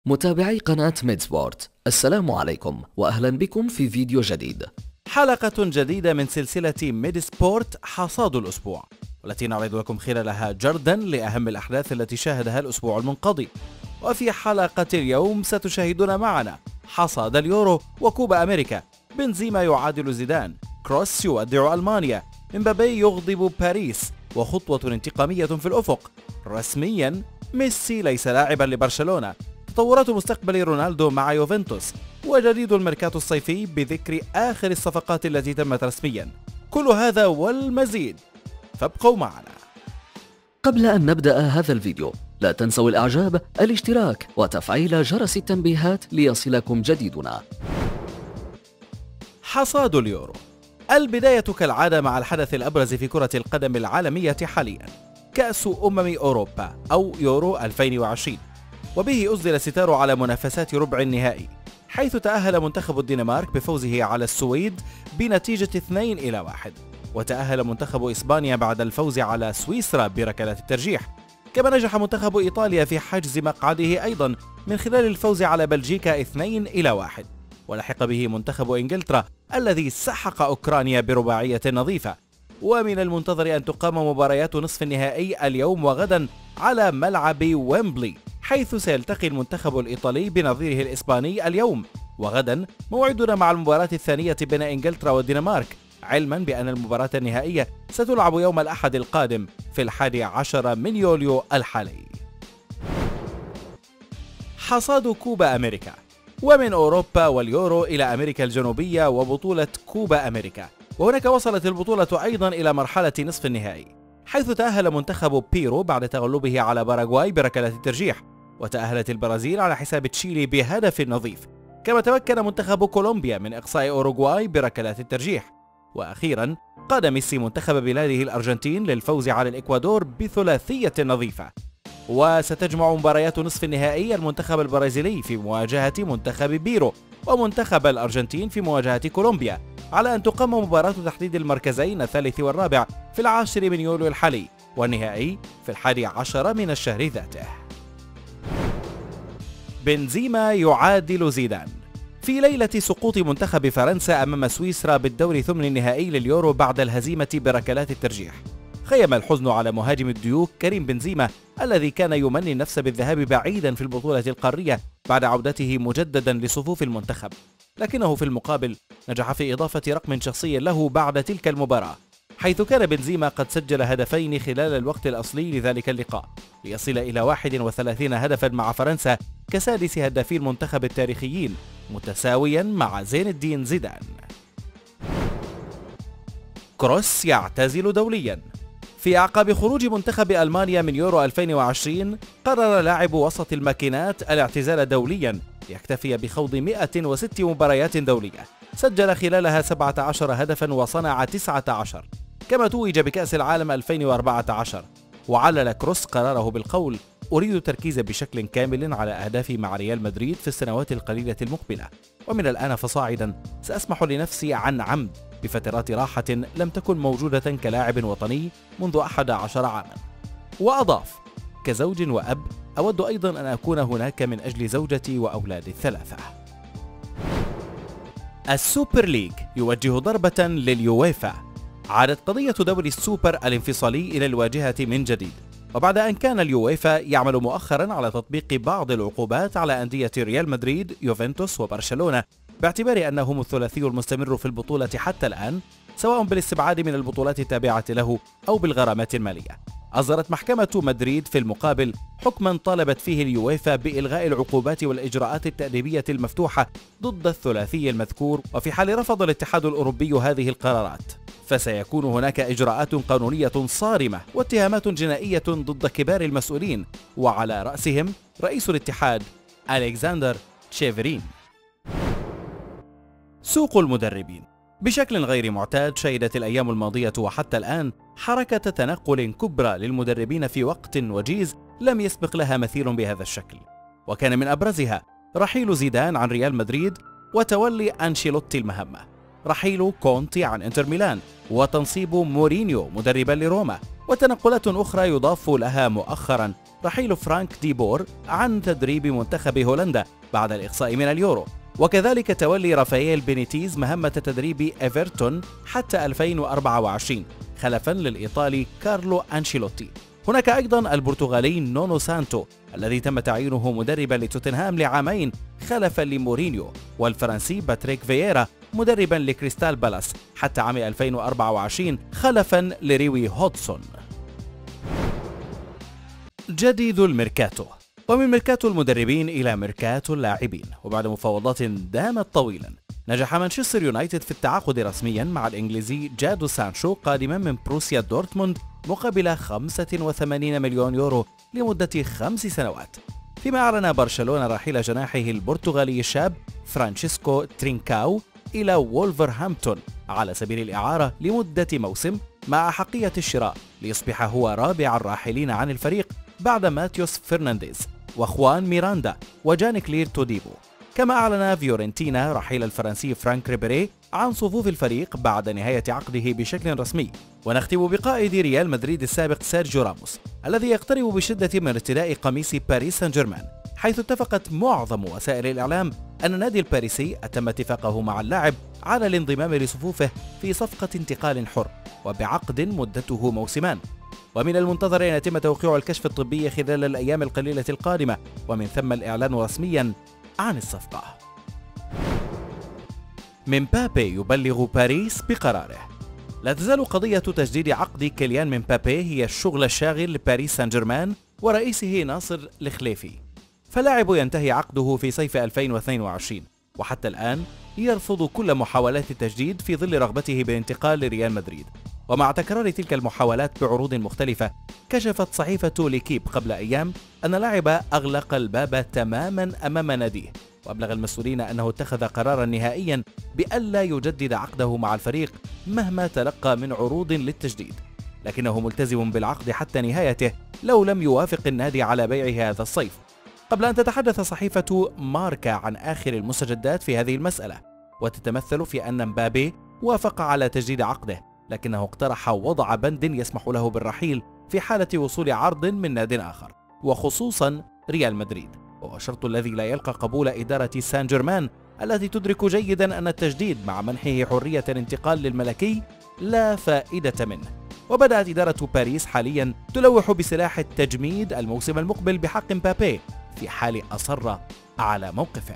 متابعي قناة ميد سبورت، السلام عليكم وأهلا بكم في فيديو جديد. حلقة جديدة من سلسلة ميد سبورت حصاد الأسبوع، والتي نعرض لكم خلالها جردا لأهم الأحداث التي شاهدها الأسبوع المنقضي. وفي حلقة اليوم ستشاهدون معنا حصاد اليورو وكوبا أمريكا، بنزيما يعادل زيدان، كروس يودع ألمانيا، امبابي يغضب باريس، وخطوة انتقامية في الأفق. رسميا ميسي ليس لاعبا لبرشلونة، تطورات مستقبل رونالدو مع يوفنتوس، وجديد الميركاتو الصيفي بذكر آخر الصفقات التي تمت رسميا. كل هذا والمزيد، فابقوا معنا. قبل أن نبدأ هذا الفيديو لا تنسوا الإعجاب، الاشتراك وتفعيل جرس التنبيهات ليصلكم جديدنا. حصاد اليورو. البداية كالعادة مع الحدث الأبرز في كرة القدم العالمية حاليا، كأس أوروبا أو يورو 2020، وبه أسدل الستار على منافسات ربع النهائي، حيث تأهل منتخب الدنمارك بفوزه على السويد بنتيجة 2-1، وتأهل منتخب إسبانيا بعد الفوز على سويسرا بركلات الترجيح. كما نجح منتخب إيطاليا في حجز مقعده أيضا من خلال الفوز على بلجيكا 2-1، ولحق به منتخب إنجلترا الذي سحق أوكرانيا برباعية نظيفة. ومن المنتظر أن تقام مباريات نصف النهائي اليوم وغدا على ملعب ويمبلي، حيث سيلتقي المنتخب الإيطالي بنظيره الإسباني اليوم، وغدا موعدنا مع المباراة الثانية بين إنجلترا والدنمارك، علما بأن المباراة النهائية ستلعب يوم الأحد القادم في 11 من يوليو الحالي. حصاد كوبا أمريكا. ومن أوروبا واليورو إلى أمريكا الجنوبية وبطولة كوبا أمريكا، وهناك وصلت البطولة أيضا إلى مرحلة نصف النهائي، حيث تأهل منتخب بيرو بعد تغلبه على باراغواي بركلات الترجيح، وتأهلت البرازيل على حساب تشيلي بهدف نظيف. كما تمكن منتخب كولومبيا من إقصاء أوروغواي بركلات الترجيح. وأخيرا قاد ميسي منتخب بلاده الأرجنتين للفوز على الإكوادور بثلاثية نظيفة. وستجمع مباريات نصف النهائي المنتخب البرازيلي في مواجهة منتخب بيرو، ومنتخب الأرجنتين في مواجهة كولومبيا، على أن تقام مباراة تحديد المركزين الثالث والرابع في 10 من يوليو الحالي، والنهائي في 11 من الشهر ذاته. بنزيما يعادل زيدان. في ليلة سقوط منتخب فرنسا أمام سويسرا بالدور ثمن النهائي لليورو بعد الهزيمة بركلات الترجيح، خيم الحزن على مهاجم الديوك كريم بنزيما، الذي كان يمني النفس بالذهاب بعيدا في البطولة القارية بعد عودته مجددا لصفوف المنتخب، لكنه في المقابل نجح في إضافة رقم شخصي له بعد تلك المباراة، حيث كان بنزيما قد سجل هدفين خلال الوقت الأصلي لذلك اللقاء، ليصل إلى 31 هدفا مع فرنسا كسادس هدافي المنتخب التاريخيين، متساويا مع زين الدين زيدان. كروس يعتزل دوليا. في أعقاب خروج منتخب ألمانيا من يورو 2020، قرر لاعب وسط الماكينات الاعتزال دوليا ليكتفي بخوض 106 مباريات دولية، سجل خلالها 17 هدفا وصنع 19، كما توج بكأس العالم 2014. وعلل كروس قراره بالقول: أريد التركيز بشكل كامل على أهدافي مع ريال مدريد في السنوات القليلة المقبلة، ومن الآن فصاعدا سأسمح لنفسي عن عمد بفترات راحة لم تكن موجودة كلاعب وطني منذ 11 عاما. وأضاف: كزوج وأب أود أيضا أن أكون هناك من أجل زوجتي وأولادي الثلاثة. السوبر ليج يوجه ضربة لليويفا. عادت قضية دوري السوبر الانفصالي إلى الواجهة من جديد، وبعد أن كان اليويفا يعمل مؤخرا على تطبيق بعض العقوبات على أندية ريال مدريد، يوفنتوس وبرشلونة، باعتبار أنهم الثلاثي المستمر في البطولة حتى الآن، سواء بالاستبعاد من البطولات التابعة له أو بالغرامات المالية. أصدرت محكمة مدريد في المقابل حكما طالبت فيه اليويفا بإلغاء العقوبات والإجراءات التأديبية المفتوحة ضد الثلاثي المذكور، وفي حال رفض الاتحاد الأوروبي هذه القرارات فسيكون هناك إجراءات قانونية صارمة واتهامات جنائية ضد كبار المسؤولين، وعلى رأسهم رئيس الاتحاد ألكسندر تشيفرين. سوق المدربين. بشكل غير معتاد شهدت الأيام الماضية وحتى الآن حركة تنقل كبرى للمدربين في وقت وجيز لم يسبق لها مثيل بهذا الشكل، وكان من أبرزها رحيل زيدان عن ريال مدريد وتولي أنشيلوتي المهمة، رحيل كونتي عن انتر ميلان، وتنصيب مورينيو مدربا لروما، وتنقلات أخرى يضاف لها مؤخرا رحيل فرانك دي بور عن تدريب منتخب هولندا بعد الإقصاء من اليورو، وكذلك تولي رافائيل بينيتيز مهمة تدريب إيفرتون حتى 2024 خلفا للإيطالي كارلو أنشيلوتي. هناك أيضا البرتغالي نونو سانتو الذي تم تعيينه مدربا لتوتنهام لعامين خلفا لمورينيو، والفرنسي باتريك فييرا مدربا لكريستال بالاس حتى عام 2024 خلفا لريوي هودسون. جديد الميركاتو. ومن ميركاتو المدربين إلى ميركاتو اللاعبين، وبعد مفاوضات دامت طويلا نجح مانشستر يونايتد في التعاقد رسميا مع الإنجليزي جادو سانشو قادما من بروسيا دورتموند مقابل 85 مليون يورو لمدة 5 سنوات، فيما أعلن برشلونة رحيل جناحه البرتغالي الشاب فرانشيسكو ترينكاو إلى وولفرهامبتون على سبيل الإعارة لمدة موسم مع أحقية الشراء ليصبح هو رابع الراحلين عن الفريق بعد ماتيوس فرنانديز وخوان ميراندا وجان كلير توديبو. كما أعلن فيورنتينا رحيل الفرنسي فرانك ريبيري عن صفوف الفريق بعد نهاية عقده بشكل رسمي. ونختم بقائد ريال مدريد السابق سيرجيو راموس الذي يقترب بشدة من ارتداء قميص باريس سان جيرمان، حيث اتفقت معظم وسائل الإعلام أن النادي الباريسي أتم اتفاقه مع اللاعب على الانضمام لصفوفه في صفقة انتقال حر وبعقد مدته موسمان، ومن المنتظر أن يتم توقيع الكشف الطبي خلال الأيام القليلة القادمة، ومن ثم الإعلان رسميا عن الصفقة. مبابي يبلغ باريس بقراره. لا تزال قضية تجديد عقد كيليان مبابي هي الشغل الشاغل لباريس سان جيرمان ورئيسه ناصر الخليفي، فلاعب ينتهي عقده في صيف 2022 وحتى الآن يرفض كل محاولات التجديد في ظل رغبته بالانتقال لريال مدريد. ومع تكرار تلك المحاولات بعروض مختلفة، كشفت صحيفة ليكيب قبل أيام أن اللاعب أغلق الباب تماما أمام ناديه، وأبلغ المسؤولين أنه اتخذ قرارا نهائيا بألا يجدد عقده مع الفريق مهما تلقى من عروض للتجديد، لكنه ملتزم بالعقد حتى نهايته لو لم يوافق النادي على بيعه هذا الصيف. قبل أن تتحدث صحيفة ماركا عن آخر المستجدات في هذه المسألة، وتتمثل في أن مبابي وافق على تجديد عقده، لكنه اقترح وضع بند يسمح له بالرحيل في حالة وصول عرض من ناد آخر، وخصوصا ريال مدريد، وهو الشرط الذي لا يلقى قبول إدارة سان جيرمان التي تدرك جيدا أن التجديد مع منحه حرية الانتقال للملكي لا فائدة منه. وبدأت إدارة باريس حاليا تلوح بسلاح التجميد الموسم المقبل بحق مبابي في حال أصر على موقفه.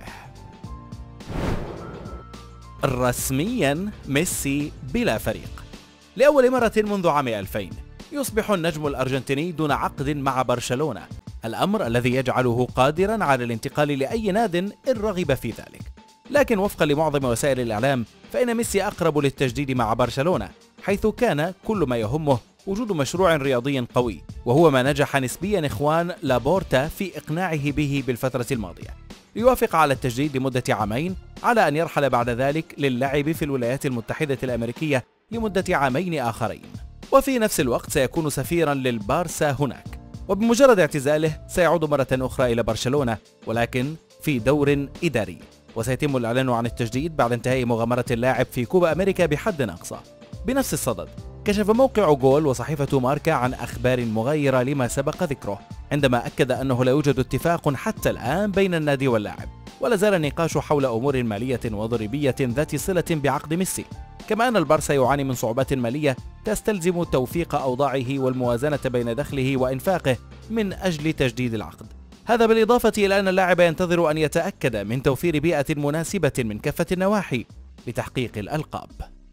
رسميا ميسي بلا فريق. لأول مرة منذ عام 2000 يصبح النجم الأرجنتيني دون عقد مع برشلونة، الأمر الذي يجعله قادرا على الانتقال لأي ناد إن رغب في ذلك. لكن وفقا لمعظم وسائل الإعلام فإن ميسي أقرب للتجديد مع برشلونة، حيث كان كل ما يهمه وجود مشروع رياضي قوي، وهو ما نجح نسبيا إخوان لابورتا في إقناعه به بالفترة الماضية، ليوافق على التجديد لمدة عامين على أن يرحل بعد ذلك للعب في الولايات المتحدة الأمريكية لمدة عامين آخرين، وفي نفس الوقت سيكون سفيرا للبارسا هناك، وبمجرد اعتزاله سيعود مرة أخرى إلى برشلونة ولكن في دور إداري، وسيتم الإعلان عن التجديد بعد انتهاء مغامرة اللاعب في كوبا أمريكا بحد أقصى. بنفس الصدد كشف موقع جول وصحيفة ماركا عن أخبار مغايرة لما سبق ذكره، عندما أكد أنه لا يوجد اتفاق حتى الآن بين النادي واللاعب، ولا زال النقاش حول أمور مالية وضريبية ذات صلة بعقد ميسي، كما أن البارسا يعاني من صعوبات مالية تستلزم توفيق أوضاعه والموازنة بين دخله وإنفاقه من أجل تجديد العقد. هذا بالإضافة إلى أن اللاعب ينتظر أن يتأكد من توفير بيئة مناسبة من كافة النواحي لتحقيق الألقاب.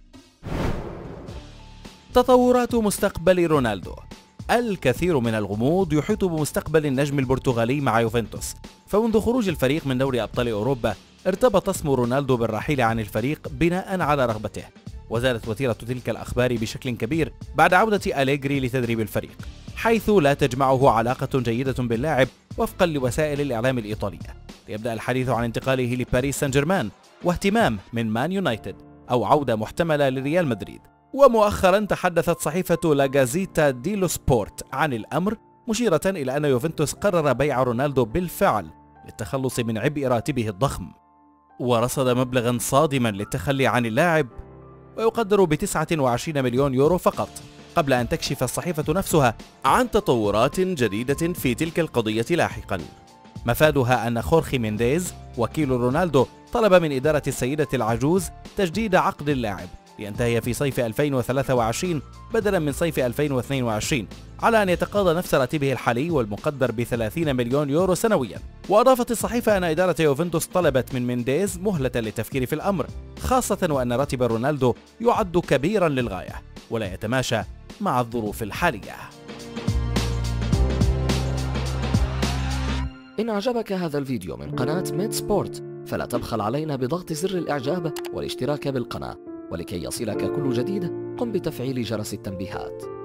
تطورات مستقبل رونالدو. الكثير من الغموض يحيط بمستقبل النجم البرتغالي مع يوفنتوس، فمنذ خروج الفريق من دوري أبطال أوروبا ارتبط اسم رونالدو بالرحيل عن الفريق بناء على رغبته، وزادت وتيرة تلك الأخبار بشكل كبير بعد عودة أليجري لتدريب الفريق، حيث لا تجمعه علاقة جيدة باللاعب وفقا لوسائل الإعلام الإيطالية، ليبدأ الحديث عن انتقاله لباريس سان جيرمان واهتمام من مان يونايتد أو عودة محتملة لريال مدريد. ومؤخرا تحدثت صحيفة لا جازيتا ديلو سبورت عن الأمر، مشيرة إلى أن يوفنتوس قرر بيع رونالدو بالفعل للتخلص من عبء راتبه الضخم، ورصد مبلغا صادما للتخلي عن اللاعب ويقدر ب29 مليون يورو فقط، قبل أن تكشف الصحيفة نفسها عن تطورات جديدة في تلك القضية لاحقا. مفادها أن خورخي مينديز وكيل رونالدو طلب من إدارة السيدة العجوز تجديد عقد اللاعب لينتهي في صيف 2023 بدلا من صيف 2022 على أن يتقاضى نفس راتبه الحالي والمقدر ب30 مليون يورو سنويا. وأضافت الصحيفة أن إدارة يوفنتوس طلبت من مينديز مهلة للتفكير في الأمر، خاصة وأن راتب رونالدو يعد كبيرا للغاية ولا يتماشى مع الظروف الحالية. إن أعجبك هذا الفيديو من قناة ميد سبورت فلا تبخل علينا بضغط زر الإعجاب والاشتراك بالقناة، ولكي يصلك كل جديد قم بتفعيل جرس التنبيهات.